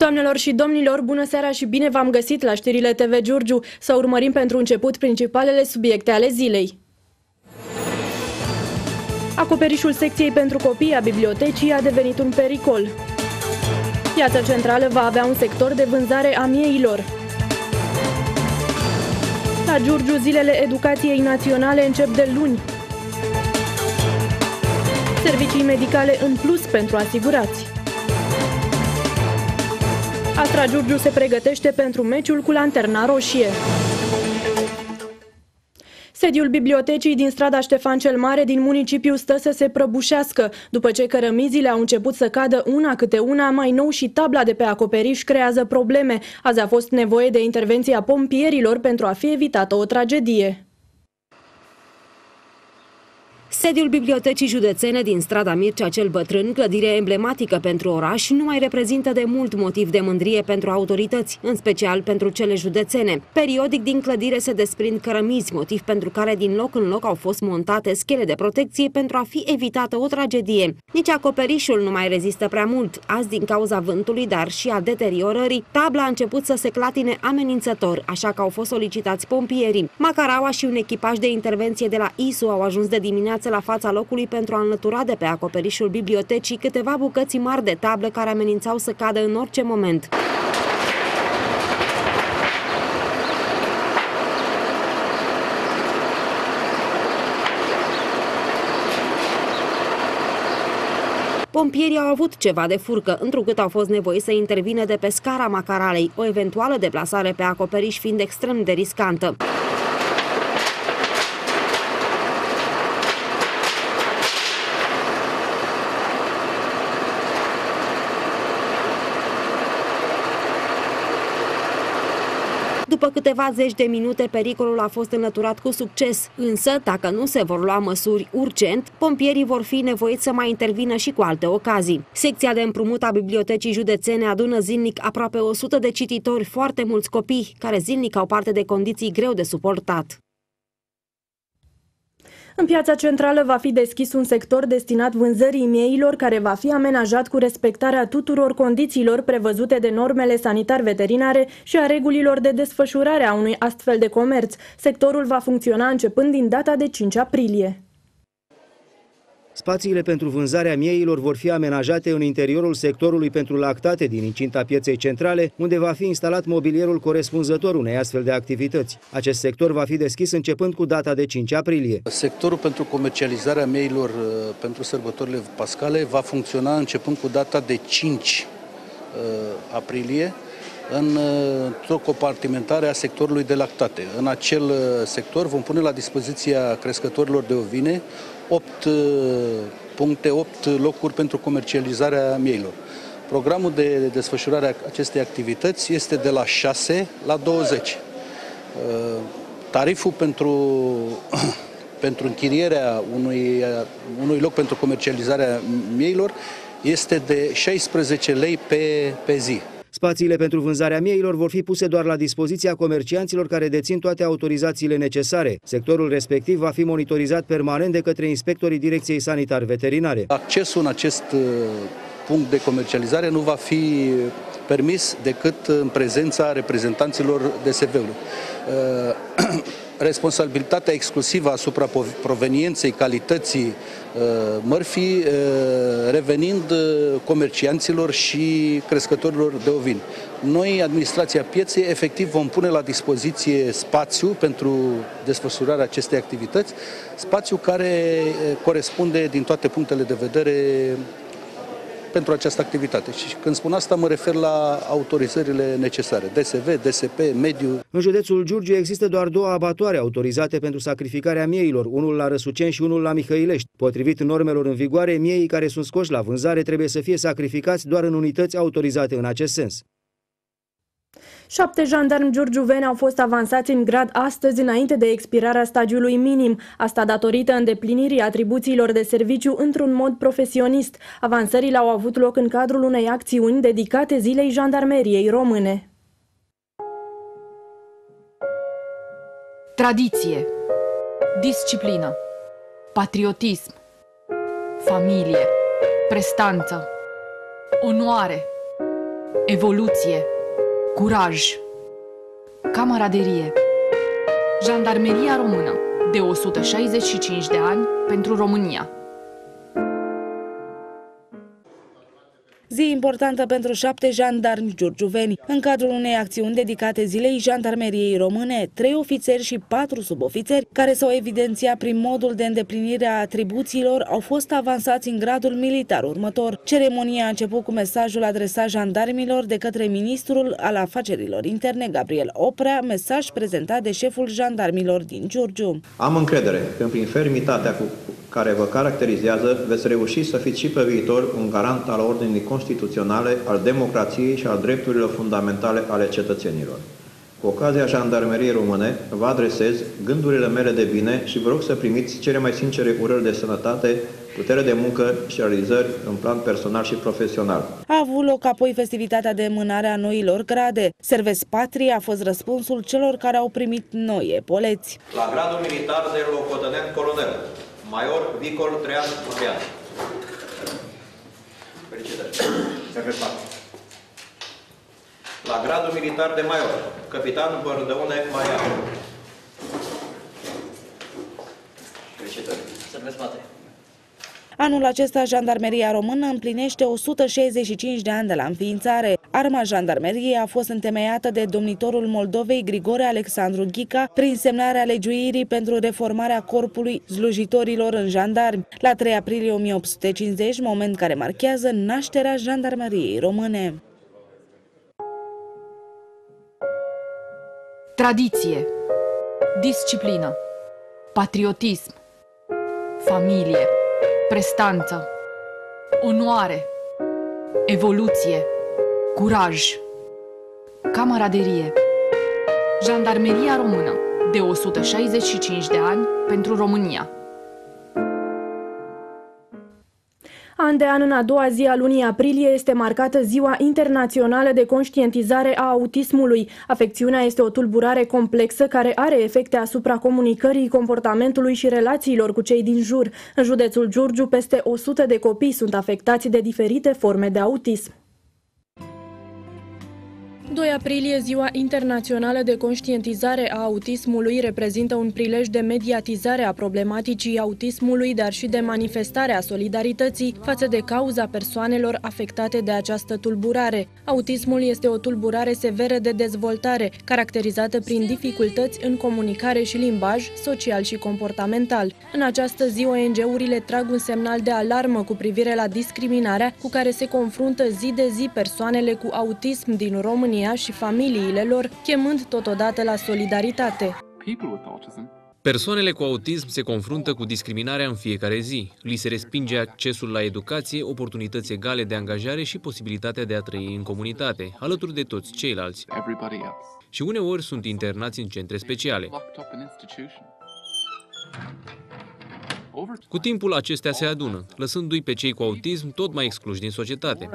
Doamnelor și domnilor, bună seara și bine v-am găsit la știrile TV Giurgiu. Să urmărim pentru început principalele subiecte ale zilei. Acoperișul secției pentru copii a bibliotecii a devenit un pericol. Piața centrală va avea un sector de vânzare a mieilor. La Giurgiu, zilele educației naționale încep de luni. Servicii medicale în plus pentru asigurați. Astra Giurgiu se pregătește pentru meciul cu Lanterna Roșie. Sediul bibliotecii din strada Ștefan cel Mare din municipiu stă să se prăbușească. După ce cărămizile au început să cadă una câte una, mai nou și tabla de pe acoperiș creează probleme. Azi a fost nevoie de intervenția pompierilor pentru a fi evitată o tragedie. Sediul bibliotecii județene din strada Mircea cel Bătrân, clădire emblematică pentru oraș, nu mai reprezintă de mult motiv de mândrie pentru autorități, în special pentru cele județene. Periodic din clădire se desprind cărămizi, motiv pentru care din loc în loc au fost montate schele de protecție pentru a fi evitată o tragedie. Nici acoperișul nu mai rezistă prea mult. Azi, din cauza vântului, dar și a deteriorării, tabla a început să se clatine amenințător, așa că au fost solicitați pompierii. Macaraua și un echipaj de intervenție de la ISU au ajuns de dimineață la fața locului pentru a înlătura de pe acoperișul bibliotecii câteva bucăți mari de tablă care amenințau să cadă în orice moment. Pompierii au avut ceva de furcă, întrucât au fost nevoiți să intervină de pe scara Macaralei, o eventuală deplasare pe acoperiș fiind extrem de riscantă. După câteva zeci de minute, pericolul a fost înlăturat cu succes, însă, dacă nu se vor lua măsuri urgent, pompierii vor fi nevoiți să mai intervină și cu alte ocazii. Secția de împrumut a bibliotecii județene adună zilnic aproape 100 de cititori, foarte mulți copii, care zilnic au parte de condiții greu de suportat. În piața centrală va fi deschis un sector destinat vânzării mieilor, care va fi amenajat cu respectarea tuturor condițiilor prevăzute de normele sanitar-veterinare și a regulilor de desfășurare a unui astfel de comerț. Sectorul va funcționa începând din data de 5 aprilie. Spațiile pentru vânzarea mieilor vor fi amenajate în interiorul sectorului pentru lactate din incinta pieței centrale, unde va fi instalat mobilierul corespunzător unei astfel de activități. Acest sector va fi deschis începând cu data de 5 aprilie. Sectorul pentru comercializarea mieilor pentru sărbătorile pascale va funcționa începând cu data de 5 aprilie într-o compartimentare a sectorului de lactate. În acel sector vom pune la dispoziția crescătorilor de ovine 8 puncte, 8 locuri pentru comercializarea mieilor. Programul de desfășurare a acestei activități este de la 6 la 20. Tariful pentru închirierea unui loc pentru comercializarea mieilor este de 16 lei pe zi. Spațiile pentru vânzarea mieilor vor fi puse doar la dispoziția comercianților care dețin toate autorizațiile necesare. Sectorul respectiv va fi monitorizat permanent de către inspectorii Direcției Sanitar-Veterinare. Accesul în acest punct de comercializare nu va fi permis decât în prezența reprezentanților DSV-ului. Responsabilitatea exclusivă asupra provenienței, calității mărfii, revenind comercianților și crescătorilor de ovini. Noi, administrația pieței, efectiv vom pune la dispoziție spațiu pentru desfășurarea acestei activități, spațiu care corespunde din toate punctele de vedere pentru această activitate. Și când spun asta, mă refer la autorizările necesare, DSV, DSP, mediu. În județul Giurgiu există doar 2 abatoare autorizate pentru sacrificarea mieilor, unul la Răsuceni și unul la Mihăilești. Potrivit normelor în vigoare, mieii care sunt scoși la vânzare trebuie să fie sacrificați doar în unități autorizate în acest sens. 7 jandarmi giurgiuveni au fost avansați în grad astăzi înainte de expirarea stagiului minim, asta datorită îndeplinirii atribuțiilor de serviciu într-un mod profesionist. Avansările au avut loc în cadrul unei acțiuni dedicate Zilei Jandarmeriei Române. Tradiție, disciplină, patriotism, familie, prestanță, onoare, evoluție, curaj, camaraderie. Jandarmeria Română, de 165 de ani pentru România. Zi importantă pentru 7 jandarmi giurgiuveni. În cadrul unei acțiuni dedicate zilei Jandarmeriei Române, 3 ofițeri și 4 subofițeri, care s-au evidențiat prin modul de îndeplinire a atribuțiilor, au fost avansați în gradul militar următor. Ceremonia a început cu mesajul adresat jandarmilor de către ministrul al afacerilor interne, Gabriel Oprea, mesaj prezentat de șeful jandarmilor din Giurgiu. Am încredere că prin fermitatea cu care vă caracterizează, veți reuși să fiți și pe viitor un garant al ordinii constituționale, al democrației și al drepturilor fundamentale ale cetățenilor. Cu ocazia Jandarmeriei Române, vă adresez gândurile mele de bine și vă rog să primiți cele mai sincere urări de sănătate, putere de muncă și realizări în plan personal și profesional. A avut loc apoi festivitatea de înmânare a noilor grade. Servesc Patrie a fost răspunsul celor care au primit noi epoleți. La gradul militar de locotenent colonel, Major Vicol Trean Mărean. Felicitări. La gradul militar de major, Capitan Bărdăune Maian. Felicitări. Anul acesta, Jandarmeria Română împlinește 165 de ani de la înființare. Arma Jandarmeriei a fost întemeiată de domnitorul Moldovei Grigore Alexandru Ghica prin semnarea legiuirii pentru reformarea corpului slujitorilor în jandarmi la 3 aprilie 1850, moment care marchează nașterea Jandarmeriei Române. Tradiție, disciplină, patriotism, familie, prestanță, onoare, evoluție, curaj, camaraderie. Jandarmeria Română, de 165 de ani pentru România. An de an, în a doua zi a lunii aprilie, este marcată Ziua Internațională de Conștientizare a Autismului. Afecțiunea este o tulburare complexă care are efecte asupra comunicării, comportamentului și relațiilor cu cei din jur. În județul Giurgiu, peste 100 de copii sunt afectați de diferite forme de autism. 2 aprilie, Ziua Internațională de Conștientizare a Autismului, reprezintă un prilej de mediatizare a problematicii autismului, dar și de manifestare a solidarității față de cauza persoanelor afectate de această tulburare. Autismul este o tulburare severă de dezvoltare, caracterizată prin dificultăți în comunicare și limbaj, social și comportamental. În această zi, ONG-urile trag un semnal de alarmă cu privire la discriminarea cu care se confruntă zi de zi persoanele cu autism din România și familiile lor, chemând totodată la solidaritate. Persoanele cu autism se confruntă cu discriminarea în fiecare zi. Li se respinge accesul la educație, oportunități egale de angajare și posibilitatea de a trăi în comunitate, alături de toți ceilalți. Și uneori sunt internați în centre speciale. Cu timpul acestea se adună, lăsându-i pe cei cu autism tot mai excluși din societate.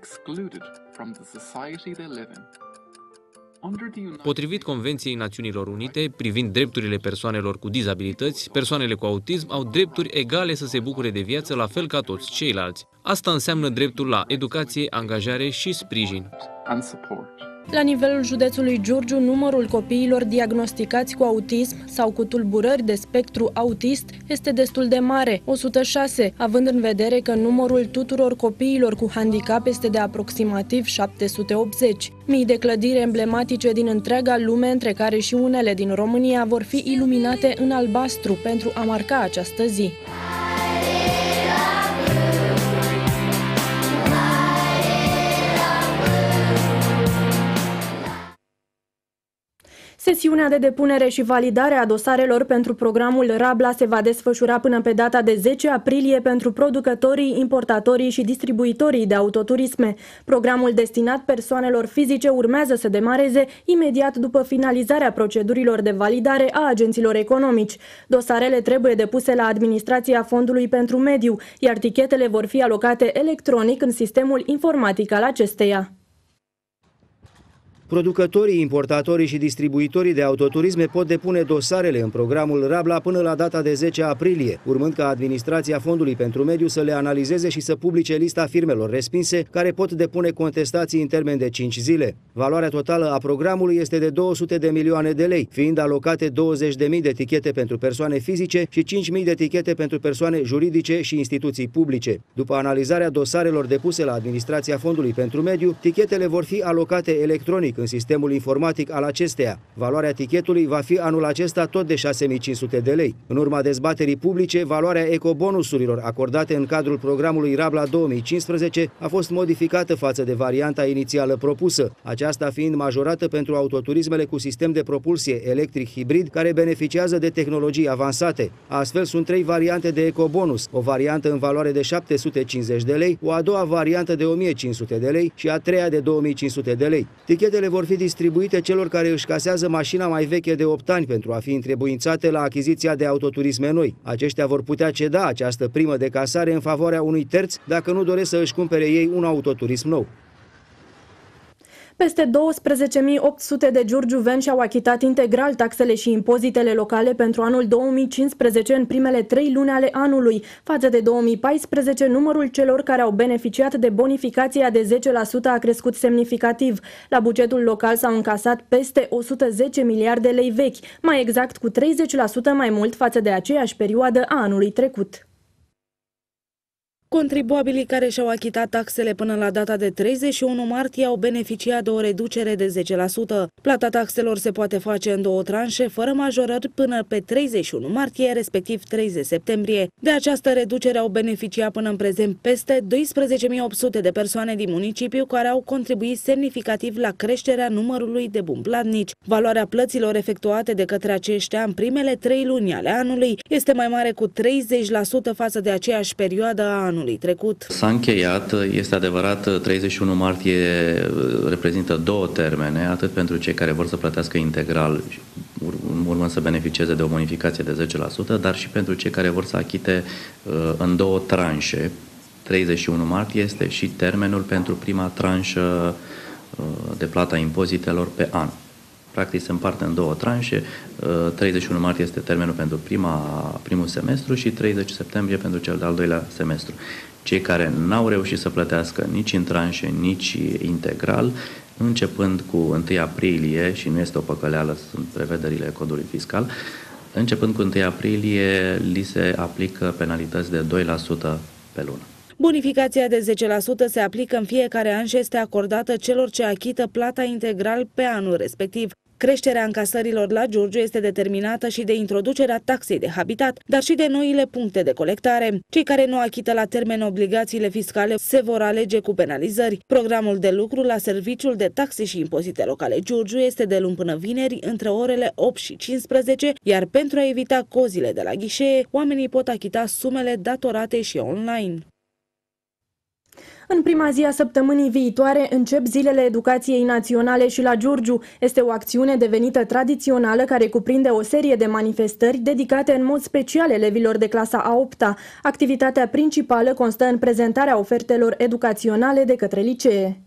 Potrivit Convenției Națiunilor Unite privind drepturile persoanelor cu dizabilități, persoanele cu autism au drepturi egale să se bucure de viață la fel ca toți ceilalți. Asta înseamnă dreptul la educație, angajare și sprijin. La nivelul județului Giurgiu, numărul copiilor diagnosticați cu autism sau cu tulburări de spectru autist este destul de mare, 106, având în vedere că numărul tuturor copiilor cu handicap este de aproximativ 780. Mii de clădiri emblematice din întreaga lume, între care și unele din România, vor fi iluminate în albastru pentru a marca această zi. Sesiunea de depunere și validare a dosarelor pentru programul Rabla se va desfășura până pe data de 10 aprilie pentru producătorii, importatorii și distribuitorii de autoturisme. Programul destinat persoanelor fizice urmează să demareze imediat după finalizarea procedurilor de validare a agenților economici. Dosarele trebuie depuse la Administrația Fondului pentru Mediu, iar tichetele vor fi alocate electronic în sistemul informatic al acesteia. Producătorii, importatorii și distribuitorii de autoturisme pot depune dosarele în programul Rabla până la data de 10 aprilie, urmând ca Administrația Fondului pentru Mediu să le analizeze și să publice lista firmelor respinse care pot depune contestații în termen de 5 zile. Valoarea totală a programului este de 200 de milioane de lei, fiind alocate 20.000 de etichete pentru persoane fizice și 5.000 de etichete pentru persoane juridice și instituții publice. După analizarea dosarelor depuse la Administrația Fondului pentru Mediu, tichetele vor fi alocate electronic în sistemul informatic al acesteia. Valoarea tichetului va fi anul acesta tot de 6.500 de lei. În urma dezbaterii publice, valoarea ecobonusurilor acordate în cadrul programului Rabla 2015 a fost modificată față de varianta inițială propusă, aceasta fiind majorată pentru autoturismele cu sistem de propulsie electric hibrid care beneficiază de tehnologii avansate. Astfel sunt 3 variante de ecobonus, o variantă în valoare de 750 de lei, o a doua variantă de 1.500 de lei și a treia de 2.500 de lei. Tichetele vor fi distribuite celor care își casează mașina mai veche de 8 ani pentru a fi întrebuințate la achiziția de autoturisme noi. Aceștia vor putea ceda această primă de casare în favoarea unui terț dacă nu doresc să își cumpere ei un autoturism nou. Peste 12.800 de giurgiuveni și-au achitat integral taxele și impozitele locale pentru anul 2015 în primele 3 luni ale anului. Față de 2014, numărul celor care au beneficiat de bonificația de 10% a crescut semnificativ. La bugetul local s-au încasat peste 110 miliarde lei vechi, mai exact cu 30% mai mult față de aceeași perioadă a anului trecut. Contribuabilii care și-au achitat taxele până la data de 31 martie au beneficiat de o reducere de 10%. Plata taxelor se poate face în 2 tranșe, fără majorări, până pe 31 martie, respectiv 30 septembrie. De această reducere au beneficiat până în prezent peste 12.800 de persoane din municipiu care au contribuit semnificativ la creșterea numărului de bumplatnici. Valoarea plăților efectuate de către aceștia în primele 3 luni ale anului este mai mare cu 30% față de aceeași perioadă a anului trecut. S-a încheiat, este adevărat, 31 martie reprezintă 2 termene, atât pentru cei care vor să plătească integral, urmând să beneficieze de o bonificație de 10%, dar și pentru cei care vor să achite în 2 tranșe. 31 martie este și termenul pentru prima tranșă de plata impozitelor pe an. Practic se împarte în 2 tranșe, 31 martie este termenul pentru primul semestru și 30 septembrie pentru cel de-al 2-lea semestru. Cei care n-au reușit să plătească nici în tranșe, nici integral, începând cu 1 aprilie, și nu este o păcăleală, sunt prevederile codului fiscal, începând cu 1 aprilie li se aplică penalități de 2% pe lună. Bonificația de 10% se aplică în fiecare an și este acordată celor ce achită plata integral pe anul respectiv. Creșterea încasărilor la Giurgiu este determinată și de introducerea taxei de habitat, dar și de noile puncte de colectare. Cei care nu achită la termen obligațiile fiscale se vor alege cu penalizări. Programul de lucru la Serviciul de Taxe și Impozite Locale Giurgiu este de luni până vineri, între orele 8 și 15, iar pentru a evita cozile de la ghișee, oamenii pot achita sumele datorate și online. În prima zi a săptămânii viitoare încep Zilele Educației Naționale și la Giurgiu. Este o acțiune devenită tradițională care cuprinde o serie de manifestări dedicate în mod special elevilor de clasa a 8-a. Activitatea principală constă în prezentarea ofertelor educaționale de către licee.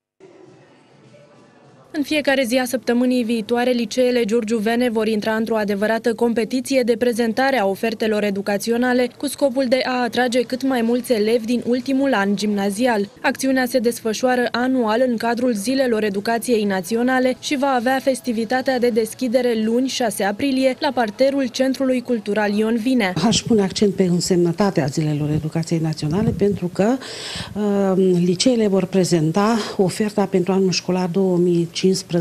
În fiecare zi a săptămânii viitoare, liceele giurgiuvene vor intra într-o adevărată competiție de prezentare a ofertelor educaționale cu scopul de a atrage cât mai mulți elevi din ultimul an gimnazial. Acțiunea se desfășoară anual în cadrul Zilelor Educației Naționale și va avea festivitatea de deschidere luni 6 aprilie la parterul Centrului Cultural Ion Vinea. Aș pune accent pe însemnătatea Zilelor Educației Naționale pentru că liceele vor prezenta oferta pentru anul școlar 2015-2016.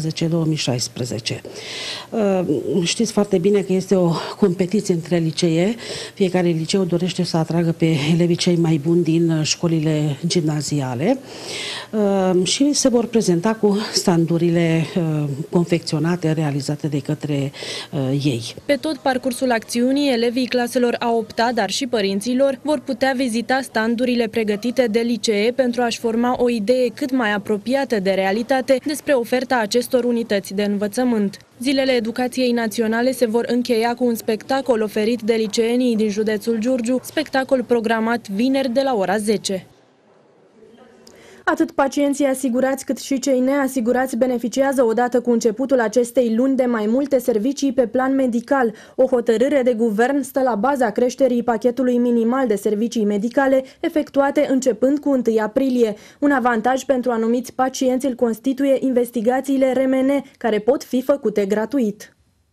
Știți foarte bine că este o competiție între licee. Fiecare liceu dorește să atragă pe elevii cei mai buni din școlile gimnaziale și se vor prezenta cu standurile confecționate, realizate de către ei. Pe tot parcursul acțiunii, elevii claselor a 8-a, dar și părinților, vor putea vizita standurile pregătite de licee pentru a-și forma o idee cât mai apropiată de realitate despre oferta acestor unități de învățământ. Zilele Educației Naționale se vor încheia cu un spectacol oferit de liceenii din județul Giurgiu, spectacol programat vineri de la ora 10. Atât pacienții asigurați cât și cei neasigurați beneficiază odată cu începutul acestei luni de mai multe servicii pe plan medical. O hotărâre de guvern stă la baza creșterii pachetului minimal de servicii medicale efectuate începând cu 1 aprilie. Un avantaj pentru anumiți pacienți îl constituie investigațiile RMN, care pot fi făcute gratuit.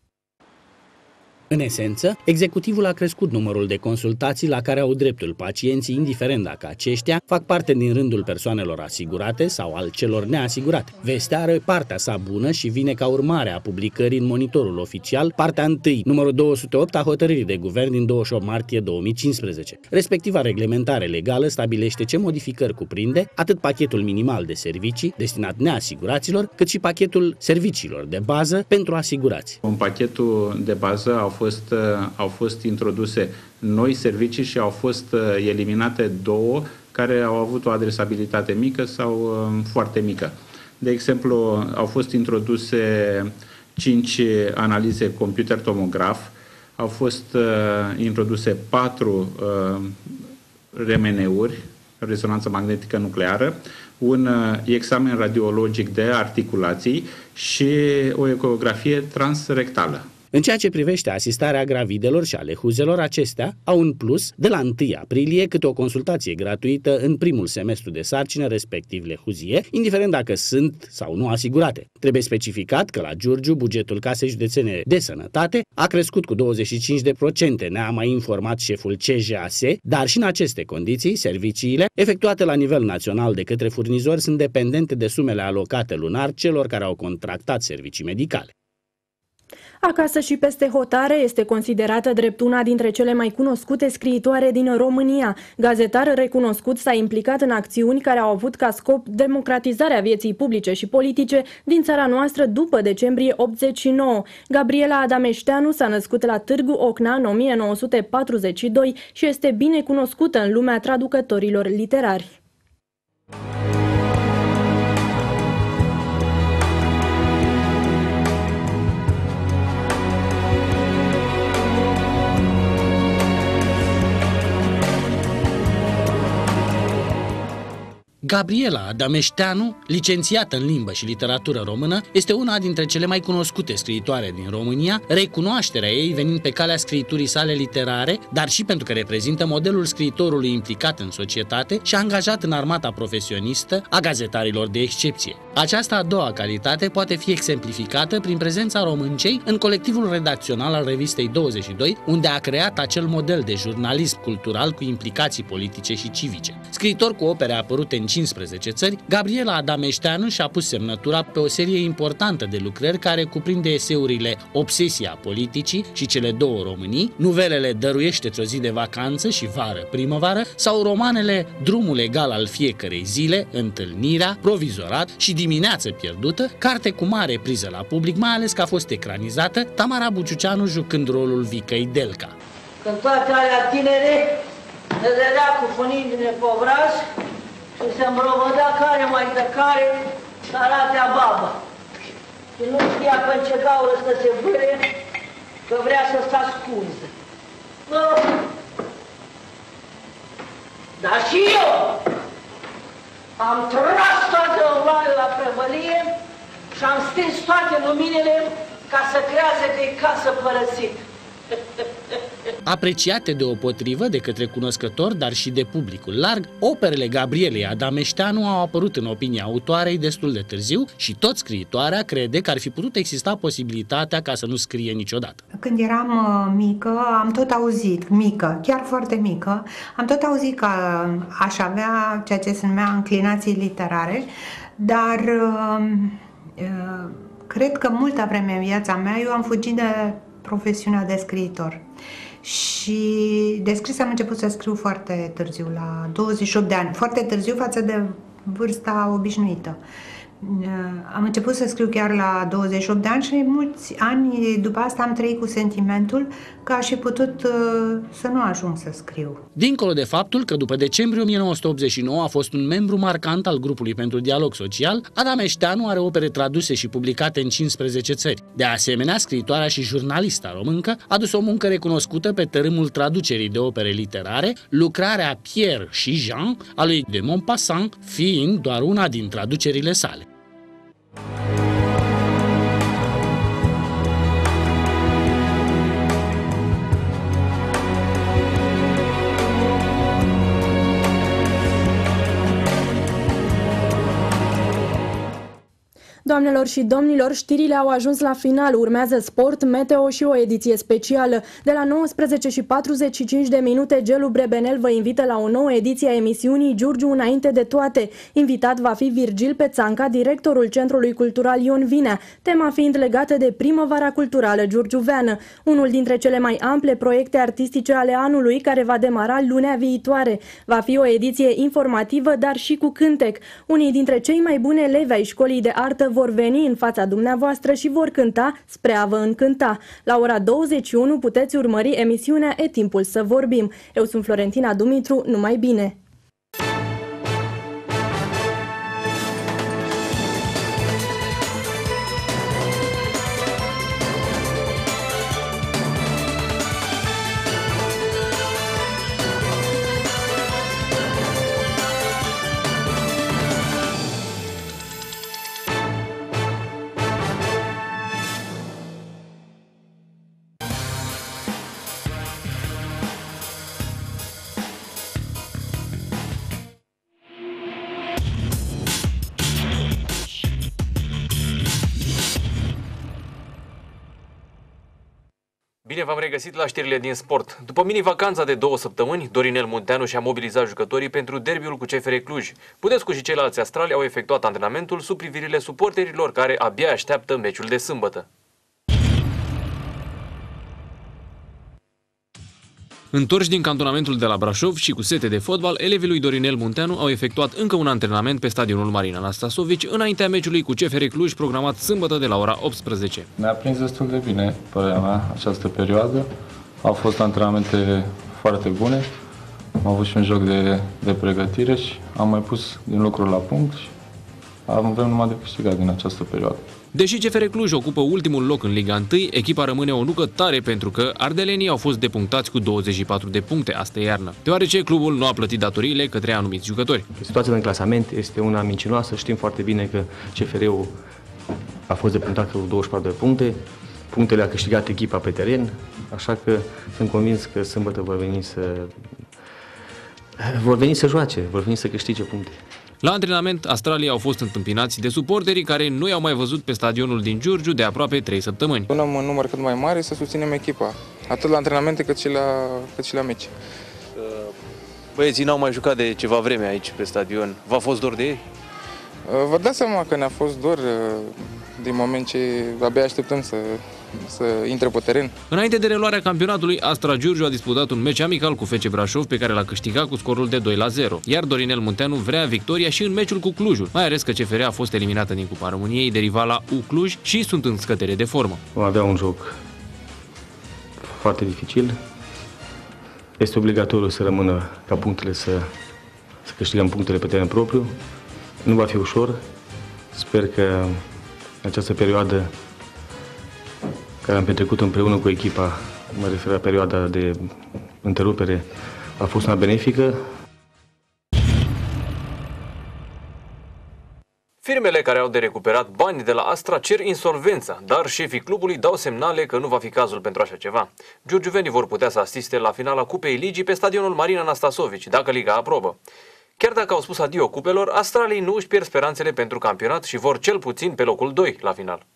În esență, executivul a crescut numărul de consultații la care au dreptul pacienții, indiferent dacă aceștia fac parte din rândul persoanelor asigurate sau al celor neasigurate. Vestea are partea sa bună și vine ca urmare a publicării în Monitorul Oficial, partea 1, numărul 208 a hotărârii de guvern din 28 martie 2015. Respectiva reglementare legală stabilește ce modificări cuprinde atât pachetul minimal de servicii destinat neasiguraților, cât și pachetul serviciilor de bază pentru asigurați. În pachetul de bază au fost introduse noi servicii și au fost eliminate 2 care au avut o adresabilitate mică sau foarte mică. De exemplu, au fost introduse 5 analize computer tomograf, au fost introduse 4 RMN-uri, rezonanță magnetică nucleară, un examen radiologic de articulații și o ecografie transrectală. În ceea ce privește asistarea gravidelor și ale huzelor, acestea au în plus de la 1 aprilie câte o consultație gratuită în primul semestru de sarcină, respectiv lehuzie, indiferent dacă sunt sau nu asigurate. Trebuie specificat că la Giurgiu bugetul Casei Județene de Sănătate a crescut cu 25%, ne-a mai informat șeful CJAS, dar și în aceste condiții, serviciile efectuate la nivel național de către furnizori sunt dependente de sumele alocate lunar celor care au contractat servicii medicale. Acasă și peste hotare este considerată drept una dintre cele mai cunoscute scriitoare din România. Gazetar recunoscut s-a implicat în acțiuni care au avut ca scop democratizarea vieții publice și politice din țara noastră după decembrie 89. Gabriela Adameșteanu s-a născut la Târgu Ocna în 1942 și este bine cunoscută în lumea traducătorilor literari. Gabriela Adameșteanu, licențiată în limbă și literatură română, este una dintre cele mai cunoscute scriitoare din România, recunoașterea ei venind pe calea scriturii sale literare, dar și pentru că reprezintă modelul scriitorului implicat în societate și angajat în armata profesionistă a gazetarilor de excepție. Această a doua calitate poate fi exemplificată prin prezența româncei în colectivul redacțional al revistei 22, unde a creat acel model de jurnalism cultural cu implicații politice și civice. Scriitor cu opere apărute în 15 țări, Gabriela Adameșteanu și-a pus semnătura pe o serie importantă de lucrări care cuprinde eseurile Obsesia politicii și Cele două Românii, nuvelele Dăruiește-ți o zi de vacanță și Vară-primăvară sau romanele Drumul egal al fiecărei zile, Întâlnirea, Provizorat și Dimineață pierdută, carte cu mare priză la public, mai ales că a fost ecranizată, Tamara Buciuceanu jucând rolul Vicăi Delca. Când toate alea tinere ne dădea cu funii-ne pe obraz și se îmbrăvădea care mai de care să arate a babă. Și nu știa pe ce gaură să se vâre, că vrea să se ascunză. Dar și eu am tras toate ovalele la prăvălie și am stins toate luminile ca să creează că e casă părăsită. Apreciate deopotrivă de către cunoscători, dar și de publicul larg, operele Gabrielei Adameșteanu au apărut în opinia autoarei destul de târziu și tot scriitoarea crede că ar fi putut exista posibilitatea ca să nu scrie niciodată. Când eram mică, am tot auzit, chiar foarte mică, am tot auzit că aș avea ceea ce se numea înclinații literare, dar cred că multă vreme în viața mea eu am fugit de profesiunea de scriitor. Și de scris am început să scriu foarte târziu, la 28 de ani, foarte târziu față de vârsta obișnuită. Am început să scriu chiar la 28 de ani și mulți ani după asta am trăit cu sentimentul că aș fi putut să nu ajung să scriu. Dincolo de faptul că după decembrie 1989 a fost un membru marcant al grupului pentru dialog social, Ada Meșteanu are opere traduse și publicate în 15 țări. De asemenea, scriitoarea și jurnalista româncă a dus o muncă recunoscută pe tărâmul traducerii de opere literare, lucrarea Pierre și Jean a lui de Maupassant fiind doar una din traducerile sale. Doamnelor și domnilor, știrile au ajuns la final. Urmează sport, meteo și o ediție specială. De la 19:45 Gelu Brebenel vă invită la o nouă ediție a emisiunii Giurgiu înainte de toate. Invitat va fi Virgil Pețanca, directorul Centrului Cultural Ion Vinea, tema fiind legată de primăvara culturală giurgiuveană, unul dintre cele mai ample proiecte artistice ale anului, care va demara lunea viitoare. Va fi o ediție informativă, dar și cu cântec. Unii dintre cei mai buni elevi ai școlii de artă vor veni în fața dumneavoastră și vor cânta spre a vă încânta. La ora 21 puteți urmări emisiunea E timpul să vorbim. Eu sunt Florentina Dumitru, numai bine! Bine v-am regăsit la știrile din sport. După mini-vacanța de 2 săptămâni, Dorinel Munteanu și-a mobilizat jucătorii pentru derbiul cu CFR Cluj. Budescu și ceilalți astrali au efectuat antrenamentul sub privirile suporterilor care abia așteaptă meciul de sâmbătă. Întorși din cantonamentul de la Brașov și cu sete de fotbal, elevii lui Dorinel Munteanu au efectuat încă un antrenament pe stadionul Marina Anastasovici înaintea meciului cu CFR Cluj, programat sâmbătă de la ora 18. Ne-a prins destul de bine, părerea mea, această perioadă. Au fost antrenamente foarte bune, am avut și un joc de pregătire și am mai pus din lucruri la punct și avem numai de câștigat din această perioadă. Deși CFR Cluj ocupă ultimul loc în Liga 1, echipa rămâne o nucă tare pentru că ardelenii au fost depunctați cu 24 de puncte astă iarnă, deoarece clubul nu a plătit datoriile către anumiți jucători. Situația în clasament este una mincinoasă, știm foarte bine că CFR-ul a fost depunctat cu 24 de puncte, punctele a câștigat echipa pe teren, așa că sunt convins că sâmbătă vor veni să joace, vor veni să câștige puncte. La antrenament, astralii au fost întâmpinați de suporterii care nu i-au mai văzut pe stadionul din Giurgiu de aproape 3 săptămâni. Unăm un număr cât mai mare să susținem echipa, atât la antrenamente cât și la meci. Băieții n-au mai jucat de ceva vreme aici pe stadion. V-a fost dor de ei? Vă dați seama că ne-a fost dor din moment ce abia așteptăm să intre pe teren. Înainte de reluarea campionatului, Astra Giurgiu a disputat un meci amical cu FC Brașov pe care l-a câștigat cu scorul de 2-0. Iar Dorinel Munteanu vrea victoria și în meciul cu Clujul, mai ales că CFR a fost eliminată din Cupa României de rivala U Cluj și sunt în scădere de formă. Vom avea un joc foarte dificil. Este obligatoriu să rămână ca punctele să câștigăm punctele pe teren propriu. Nu va fi ușor. Sper că în această perioadă care am petrecut împreună cu echipa, mă refer la perioada de întrerupere, a fost una benefică. Firmele care au de recuperat bani de la Astra cer insolvența, dar șefii clubului dau semnale că nu va fi cazul pentru așa ceva. Giurgiuvenii vor putea să asiste la finala Cupei Ligii pe stadionul Marina Anastasovici, dacă Liga aprobă. Chiar dacă au spus adio cupelor, astralii nu își pierd speranțele pentru campionat și vor cel puțin pe locul 2 la final.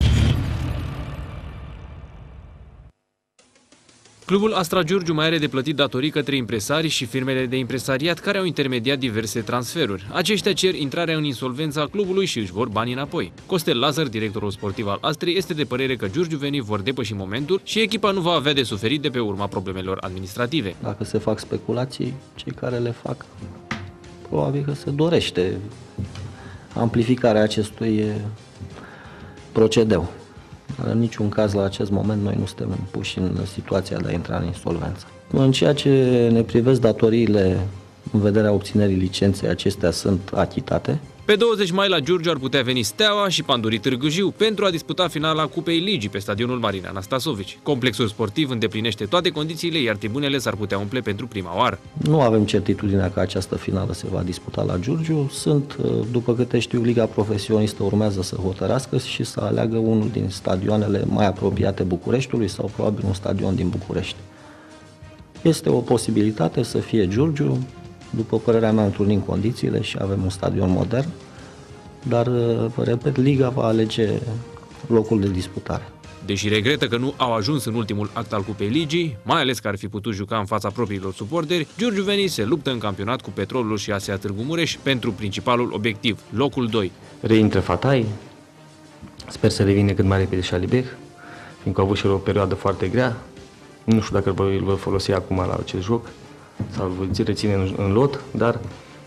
Clubul Astra Giurgiu mai are de plătit datorii către impresari și firmele de impresariat care au intermediat diverse transferuri. Aceștia cer intrarea în insolvență a clubului și își vor banii înapoi. Costel Lazar, directorul sportiv al Astrei, este de părere că giurgiuvenii vor depăși momentul și echipa nu va avea de suferit de pe urma problemelor administrative. Dacă se fac speculații, cei care le fac, probabil că se dorește amplificarea acestui procedeu. În niciun caz, la acest moment, noi nu suntem puși în situația de a intra în insolvență. În ceea ce ne privesc datoriile în vederea obținerii licenței, acestea sunt achitate. Pe 20 mai la Giurgiu ar putea veni Steaua și Pandurii Târgu Jiu pentru a disputa finala Cupei Ligii pe stadionul Marin Anastasovici. Complexul sportiv îndeplinește toate condițiile, iar tribunele s-ar putea umple pentru prima oară. Nu avem certitudinea că această finală se va disputa la Giurgiu. După câte știu, Liga Profesionistă urmează să hotărască și să aleagă unul din stadioanele mai apropiate Bucureștiului sau probabil un stadion din București. Este o posibilitate să fie Giurgiu. După părerea mea, întrunim condițiile și avem un stadion modern, dar, repet, Liga va alege locul de disputare. Deși regretă că nu au ajuns în ultimul act al Cupei Ligii, mai ales că ar fi putut juca în fața propriilor suporteri, giurgiuvenii se luptă în campionat cu Petrolul și ASEA Târgu Mureș pentru principalul obiectiv, locul 2. Reintră Fatai, sper să revină cât mai repede și Alibek, fiindcă au avut și o perioadă foarte grea. Nu știu dacă îl vor folosi acum la acest joc sau îl voi reține în lot, dar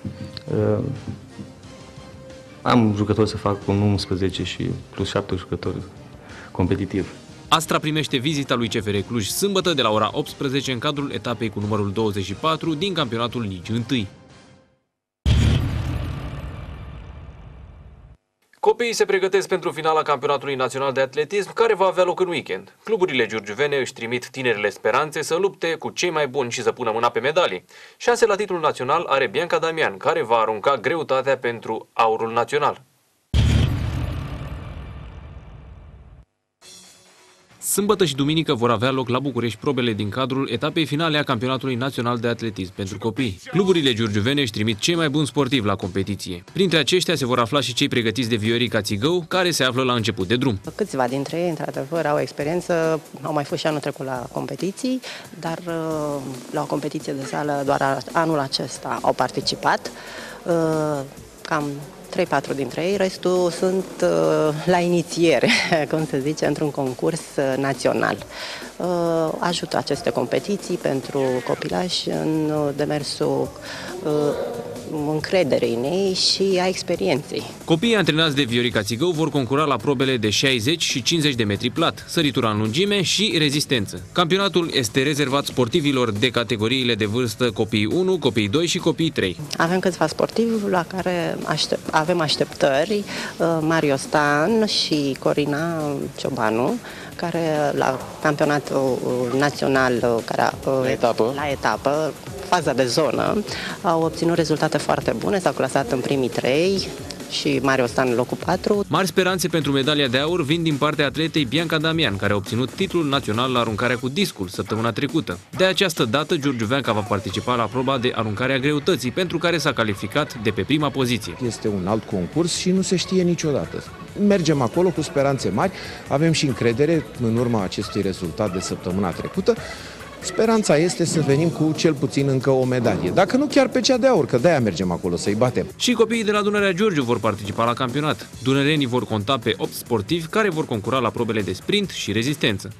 am jucători să fac un 11 și plus 7 jucători competitiv. Astra primește vizita lui CFR Cluj sâmbătă de la ora 18 în cadrul etapei cu numărul 24 din campionatul Ligii 1. Copiii se pregătesc pentru finala campionatului național de atletism, care va avea loc în weekend. Cluburile giurgiuvene își trimit tinerile speranțe să lupte cu cei mai buni și să pună mâna pe medalii. Șanse la titlul național are Bianca Damian, care va arunca greutatea pentru aurul național. Sâmbătă și duminică vor avea loc la București probele din cadrul etapei finale a campionatului național de atletism pentru copii. Cluburile giurgiuvene își trimit cei mai buni sportivi la competiție. Printre aceștia se vor afla și cei pregătiți de Viorica Țigău, care se află la început de drum. Câțiva dintre ei, într-adevăr, au experiență, au mai fost și anul trecut la competiții, dar la o competiție de sală doar anul acesta au participat. Cam 3-4 dintre ei, restul sunt la inițiere, cum se zice, într-un concurs național. Ajută aceste competiții pentru copilași în demersul încrederei în ei și a experienței. Copiii antrenați de Viorica Țigău vor concura la probele de 60 și 50 de metri plat, săritura în lungime și rezistență. Campionatul este rezervat sportivilor de categoriile de vârstă copii 1, copii 2 și copii 3. Avem câțiva sportivi la care avem așteptări, Mario Stan și Corina Ciobanu, care la campionatul național, la etapă, faza de zonă, au obținut rezultate foarte bune, s-au clasat în primii 3 și Mario Stan în locul 4. Mari speranțe pentru medalia de aur vin din partea atletei Bianca Damian, care a obținut titlul național la aruncarea cu discul săptămâna trecută. De această dată, giurgiuveanca va participa la proba de aruncare a greutății, pentru care s-a calificat de pe prima poziție. Este un alt concurs și nu se știe niciodată. Mergem acolo cu speranțe mari, avem și încredere în urma acestui rezultat de săptămâna trecută. Speranța este să venim cu cel puțin încă o medalie, dacă nu chiar pe cea de aur, că de-aia mergem acolo să-i batem. Și copiii de la Dunărea Giurgiu vor participa la campionat. Dunărenii vor conta pe 8 sportivi care vor concura la probele de sprint și rezistență.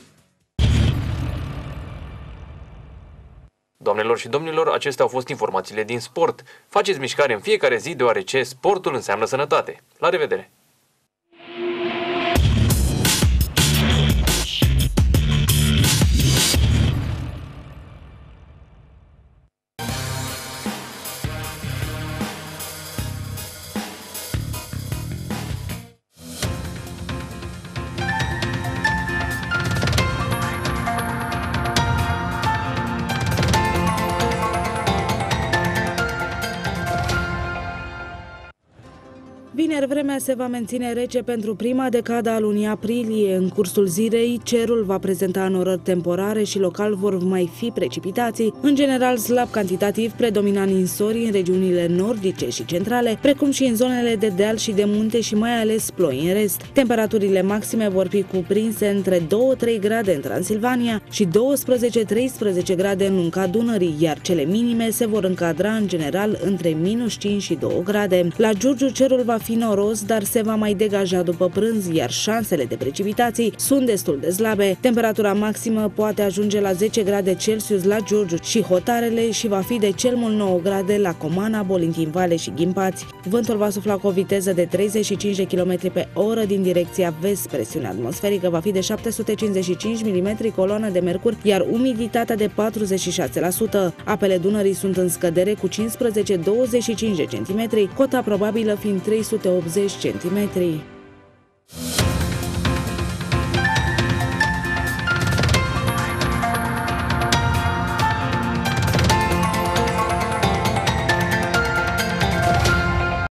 Doamnelor și domnilor, acestea au fost informațiile din sport. Faceți mișcare în fiecare zi, deoarece sportul înseamnă sănătate. La revedere! Vineri vremea se va menține rece pentru prima decadă a lunii aprilie. În cursul zilei, cerul va prezenta înorări temporare și local vor mai fi precipitații. În general, slab cantitativ, predominant ninsori în regiunile nordice și centrale, precum și în zonele de deal și de munte și mai ales ploi în rest. Temperaturile maxime vor fi cuprinse între 2-3 grade în Transilvania și 12-13 grade în lunga Dunării, iar cele minime se vor încadra în general între -5 și 2 grade. La Giurgiu, cerul va fi noros, dar se va mai degaja după prânz, iar șansele de precipitații sunt destul de slabe. Temperatura maximă poate ajunge la 10 grade Celsius la Giurgiu și Hotarele și va fi de cel mult 9 grade la Comana, Bolintin Vale și Ghimpați. Vântul va sufla cu o viteză de 35 de km pe oră din direcția vest. Presiunea atmosferică va fi de 755 mm coloană de mercur, iar umiditatea de 46%. Apele Dunării sunt în scădere cu 15-25 de centimetri, cota probabilă fiind 380 centimetri.